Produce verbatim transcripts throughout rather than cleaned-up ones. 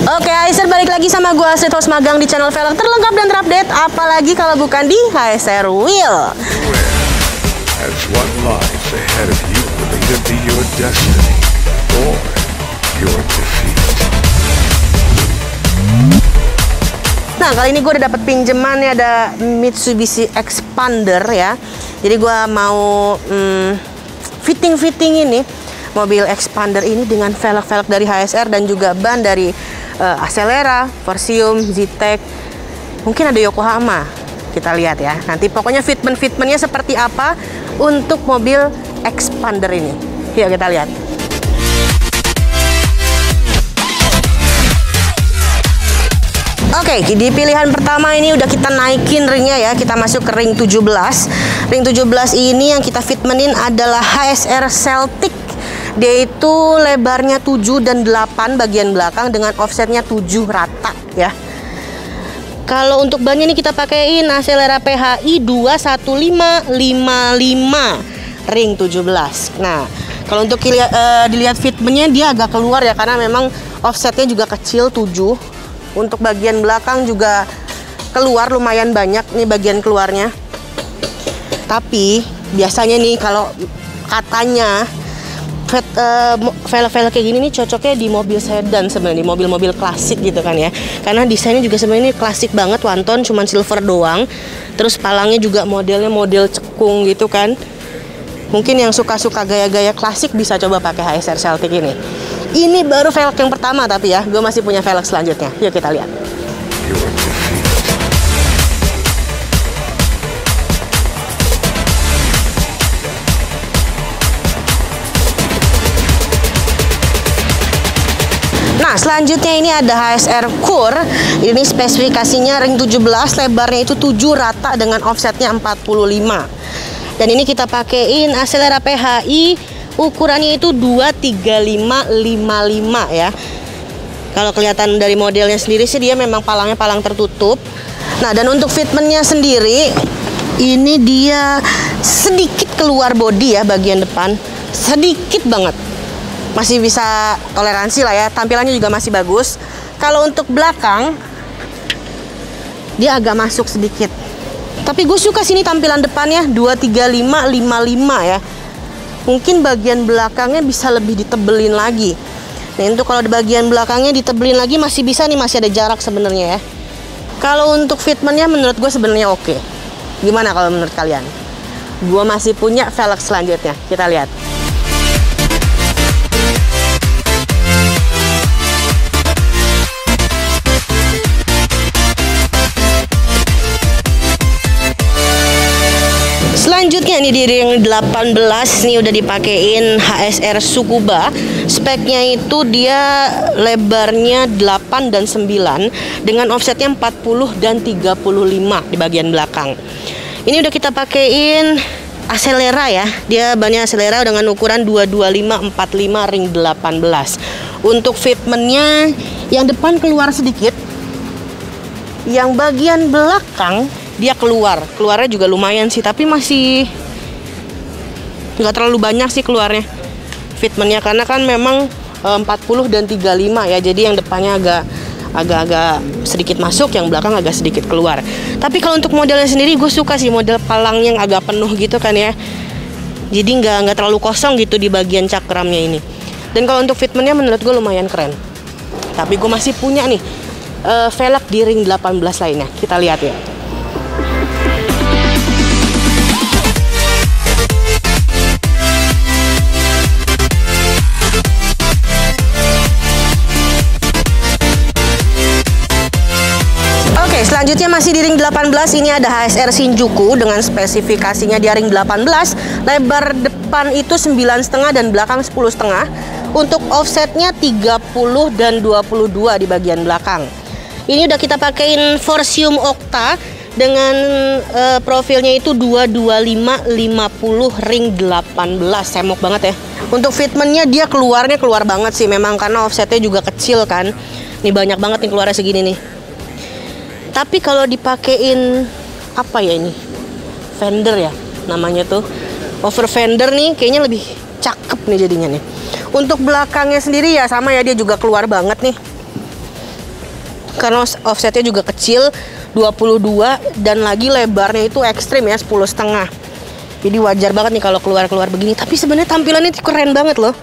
Oke, Aisyah balik lagi sama gue Astrid, host magang di channel velg terlengkap dan terupdate. Apalagi kalau bukan di H S R Wheel. As what lies ahead of you will either be your destiny or your defeat. Nah, kali ini gue udah dapet pinjeman nih, ada Mitsubishi Expander ya. Jadi gue mau hmm, fitting-fitting ini mobil Expander ini dengan velg-velg dari H S R dan juga ban dari uh, Acelera, Forcium, Zetec, mungkin ada Yokohama. Kita lihat ya. Nanti pokoknya fitment-fitmentnya seperti apa untuk mobil Expander ini. Yuk kita lihat. Oke, di pilihan pertama ini udah kita naikin ringnya ya. Kita masuk ke ring tujuh belas. Ring tujuh belas ini yang kita fitmentin adalah H S R Celtic. Dia itu lebarnya tujuh dan delapan bagian belakang dengan offsetnya tujuh rata ya. Kalau untuk bannya ini kita pakaiin Acelera P H I dua satu lima lima lima ring tujuh belas. Nah, kalau untuk dilihat, uh, dilihat fitmentnya dia agak keluar ya, karena memang offsetnya juga kecil tujuh. Untuk bagian belakang juga keluar lumayan banyak nih bagian keluarnya. Tapi biasanya nih kalau katanya velg-velg uh, kayak gini nih cocoknya di mobil sedan sebenarnya, di mobil-mobil klasik gitu kan ya. Karena desainnya juga sebenarnya klasik banget, one tone cuman silver doang. Terus palangnya juga modelnya model cekung gitu kan. Mungkin yang suka-suka gaya-gaya klasik bisa coba pakai H S R Celtic ini. Ini baru velg yang pertama tapi ya, gue masih punya velg selanjutnya. Yuk kita lihat. Nah, selanjutnya ini ada H S R Core. Ini spesifikasinya ring tujuh belas, lebarnya itu tujuh rata dengan offsetnya empat puluh lima. Dan ini kita pakein Acelera P H I, ukurannya itu dua tiga lima lima lima ya. Kalau kelihatan dari modelnya sendiri sih dia memang palangnya palang tertutup. Nah, dan untuk fitmentnya sendiri ini dia sedikit keluar bodi ya bagian depan, sedikit banget. Masih bisa toleransi lah ya, tampilannya juga masih bagus. Kalau untuk belakang dia agak masuk sedikit. Tapi gue suka sini tampilan depannya dua tiga lima lima lima ya. Mungkin bagian belakangnya bisa lebih ditebelin lagi. Nah, untuk kalau di bagian belakangnya ditebelin lagi masih bisa nih, masih ada jarak sebenarnya ya. Kalau untuk fitmentnya menurut gue sebenarnya oke. Gimana kalau menurut kalian? Gue masih punya velg selanjutnya. Kita lihat. Selanjutnya nih di ring delapan belas nih udah dipakein H S R Tsukuba. Speknya itu dia lebarnya delapan dan sembilan dengan offsetnya empat puluh dan tiga puluh lima di bagian belakang. Ini udah kita pakein Acelera ya. Dia bannya Acelera dengan ukuran dua dua lima empat lima ring delapan belas. Untuk fitmentnya yang depan keluar sedikit. Yang bagian belakang dia keluar, keluarnya juga lumayan sih, tapi masih nggak terlalu banyak sih keluarnya fitmentnya, karena kan memang e, empat puluh dan tiga puluh lima ya, jadi yang depannya agak agak-agak sedikit masuk, yang belakang agak sedikit keluar. Tapi kalau untuk modelnya sendiri gue suka sih model palang yang agak penuh gitu kan ya, jadi nggak nggak terlalu kosong gitu di bagian cakramnya ini. Dan kalau untuk fitmentnya menurut gue lumayan keren. Tapi gue masih punya nih e, velg di ring delapan belas lainnya, kita lihat ya. Selanjutnya masih di ring delapan belas, ini ada H S R Shinjuku dengan spesifikasinya di ring delapan belas. Lebar depan itu sembilan koma lima dan belakang sepuluh koma lima. Untuk offsetnya tiga puluh dan dua puluh dua di bagian belakang. Ini udah kita pakein Forcium Octa dengan uh, profilnya itu dua dua lima lima puluh ring delapan belas. Semok banget ya. Untuk fitmentnya dia keluarnya keluar banget sih, memang karena offsetnya juga kecil kan. Ini banyak banget nih keluarnya segini nih. Tapi kalau dipakein apa ya ini, fender ya namanya tuh, over fender nih kayaknya lebih cakep nih jadinya nih. Untuk belakangnya sendiri ya sama ya, dia juga keluar banget nih. karena offsetnya juga kecil dua puluh dua dan lagi lebarnya itu ekstrim ya, sepuluh setengah. Jadi wajar banget nih kalau keluar-keluar begini. Tapi sebenarnya tampilannya itu keren banget loh.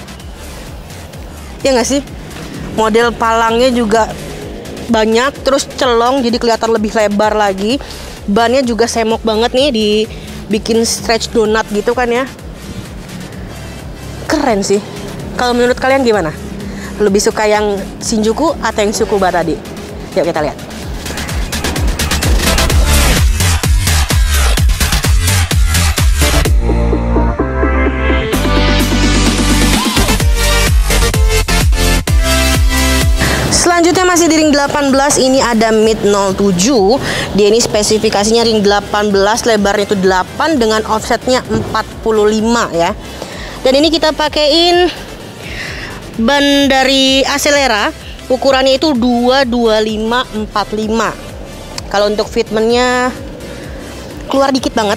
Ya nggak sih? Model palangnya juga banyak, terus celong jadi kelihatan lebih lebar lagi. Bannya juga semok banget nih, dibikin stretch donat gitu kan ya. Keren sih. Kalau menurut kalian gimana? Lebih suka yang Shinjuku atau yang Tsukuba tadi? Yuk kita lihat. Selanjutnya masih di ring delapan belas, ini ada Mid nol tujuh. Dia ini spesifikasinya ring delapan belas, lebarnya itu delapan dengan offsetnya empat puluh lima ya. Dan ini kita pakein ban dari Acelera, ukurannya itu dua dua lima empat lima. Kalau untuk fitmentnya keluar dikit banget.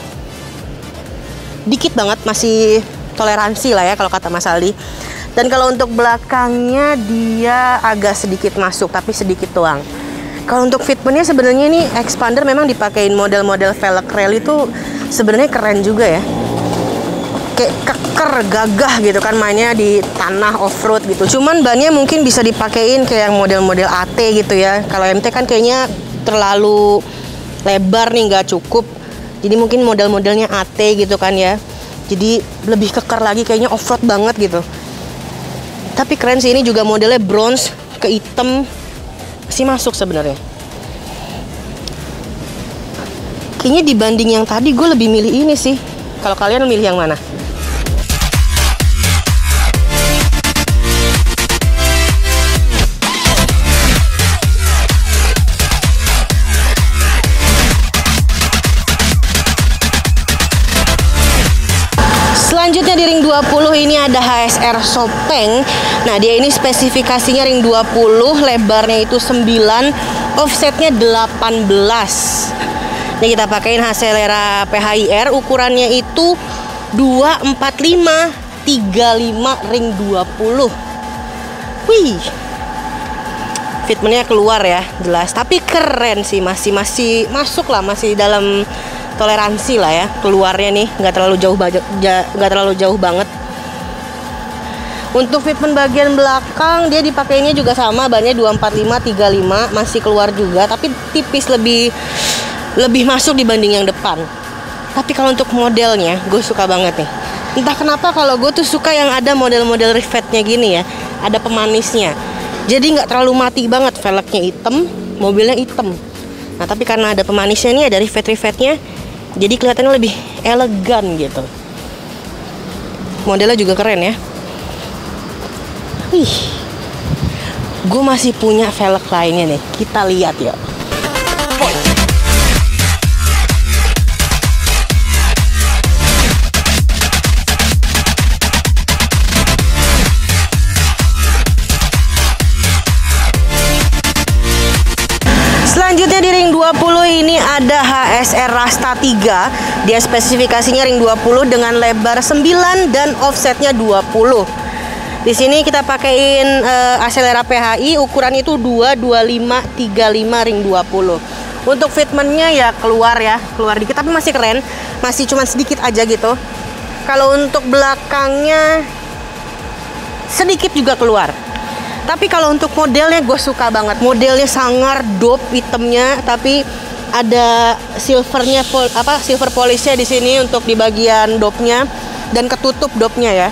Dikit banget, masih toleransi lah ya kalau kata Mas Aldi. Dan kalau untuk belakangnya dia agak sedikit masuk, tapi sedikit doang. Kalau untuk fitmentnya sebenarnya ini expander memang dipakein model-model velg rail itu sebenarnya keren juga ya. Kayak keker, gagah gitu kan mainnya di tanah off-road gitu. Cuman bannya mungkin bisa dipakein kayak yang model-model A T gitu ya. Kalau M T kan kayaknya terlalu lebar nih, nggak cukup. Jadi mungkin model-modelnya A T gitu kan ya. Jadi lebih keker lagi, kayaknya off-road banget gitu. Tapi keren sih, ini juga modelnya bronze ke hitam, masih masuk sebenarnya. Kayaknya dibanding yang tadi gue lebih milih ini sih. Kalau kalian milih yang mana? Selanjutnya di ring dua puluh ini ada H S R Sopeng. Nah, dia ini spesifikasinya ring dua puluh, lebarnya itu sembilan, offsetnya delapan belas. Ini kita pakein Acelera P H I R, ukurannya itu dua empat lima tiga lima ring dua puluh. Wih. Fitmentnya keluar ya, jelas. Tapi keren sih, masih masih masuk lah, masih dalam toleransi lah ya keluarnya nih, nggak terlalu jauh nggak terlalu jauh banget. Untuk fitment bagian belakang dia dipakainya juga sama, bannya dua empat lima tiga lima, masih keluar juga tapi tipis, lebih lebih masuk dibanding yang depan. Tapi kalau untuk modelnya gue suka banget nih. Entah kenapa kalau gue tuh suka yang ada model-model rivetnya gini ya, ada pemanisnya. Jadi nggak terlalu mati banget, velgnya hitam, mobilnya hitam. Nah tapi karena ada pemanisnya nih, ada rivet-rivetnya, jadi kelihatannya lebih elegan gitu. Modelnya juga keren ya. Wih, gue masih punya velg lainnya nih. Kita lihat ya. Selanjutnya di ring dua puluh ini ada H S R Rasta tiga. Dia spesifikasinya ring dua puluh dengan lebar sembilan dan offsetnya dua puluh. Di sini kita pakein uh, Acelera P H I, ukuran itu dua dua lima tiga lima ring dua puluh. Untuk fitmentnya ya keluar ya, keluar dikit tapi masih keren, masih cuma sedikit aja gitu. Kalau untuk belakangnya sedikit juga keluar. Tapi kalau untuk modelnya gue suka banget. Modelnya sangar dope hitamnya, tapi ada silvernya, pol, apa silver polishnya di sini untuk di bagian dopnya dan ketutup dopnya ya.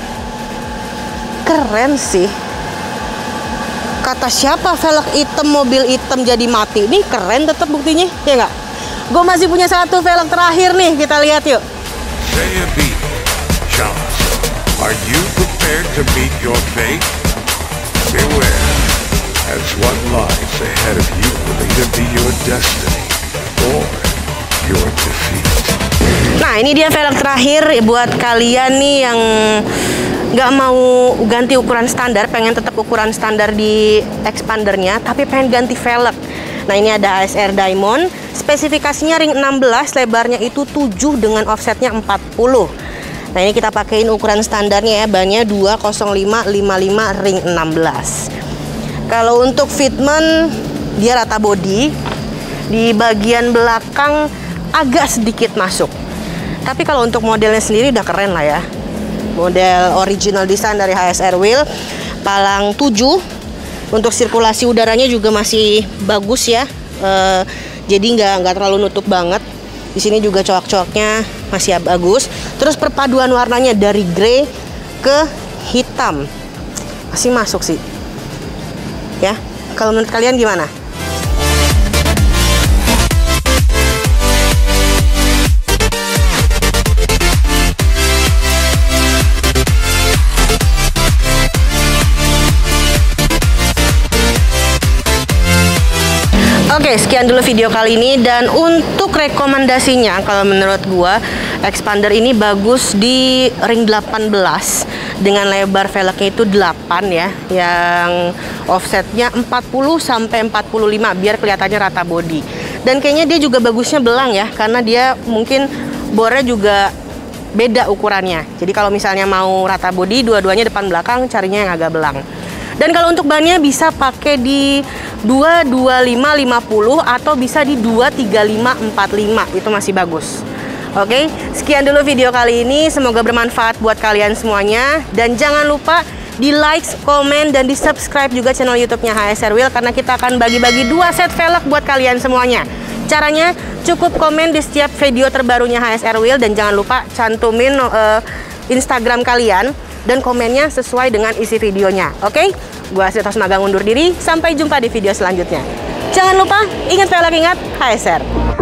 Keren sih. Kata siapa velg hitam mobil hitam jadi mati? Ini keren tetap buktinya, ya nggak? Gue masih punya satu velg terakhir nih, kita lihat yuk. Say a beat, Chance. Are you prepared to meet your fate? Beware, as what lies ahead of you will either be your destiny or your defeat. Nah, ini dia velg terakhir buat kalian nih yang nggak mau ganti ukuran standar, pengen tetap ukuran standar di expandernya, tapi pengen ganti velg. Nah, ini ada H S R Diamond, spesifikasinya ring enam belas, lebarnya itu tujuh dengan offsetnya empat puluh. Nah, ini kita pakein ukuran standarnya ya, bannya dua nol lima lima lima ring enam belas. Kalau untuk fitment dia rata body, di bagian belakang agak sedikit masuk. Tapi kalau untuk modelnya sendiri udah keren lah ya. Model original design dari H S R Wheel, palang tujuh. Untuk sirkulasi udaranya juga masih bagus ya. E, jadi nggak nggak terlalu nutup banget. Di sini juga coak-coaknya masih bagus. Terus perpaduan warnanya dari grey ke hitam masih masuk sih. Ya, kalau menurut kalian gimana? Oke, sekian dulu video kali ini, dan untuk rekomendasinya kalau menurut gua expander ini bagus di ring delapan belas dengan lebar velgnya itu delapan ya, yang offsetnya empat puluh sampai empat puluh lima biar kelihatannya rata body. Dan kayaknya dia juga bagusnya belang ya, karena dia mungkin bornya juga beda ukurannya. Jadi kalau misalnya mau rata body dua-duanya depan belakang, carinya yang agak belang. Dan kalau untuk bannya bisa pakai di dua dua lima lima puluh atau bisa di dua tiga lima empat lima, itu masih bagus. Oke, sekian dulu video kali ini, semoga bermanfaat buat kalian semuanya. Dan jangan lupa di like, komen, dan di subscribe juga channel YouTube-nya H S R Wheel, karena kita akan bagi-bagi dua set velg buat kalian semuanya. Caranya cukup komen di setiap video terbarunya H S R Wheel, dan jangan lupa cantumin uh, Instagram kalian dan komennya sesuai dengan isi videonya. Oke, gua Sita Magang undur diri. Sampai jumpa di video selanjutnya. Jangan lupa, ingat velg, ingat H S R.